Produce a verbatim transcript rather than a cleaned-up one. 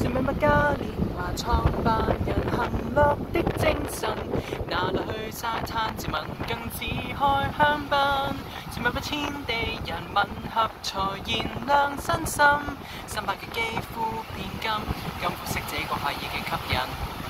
這名不加年華創辦人行樂的精神，哪裏去沙灘接吻更似開香檳。這名不天地人吻合才燃亮身心，三百嘅肌膚變金，金膚色這個牌已經吸引。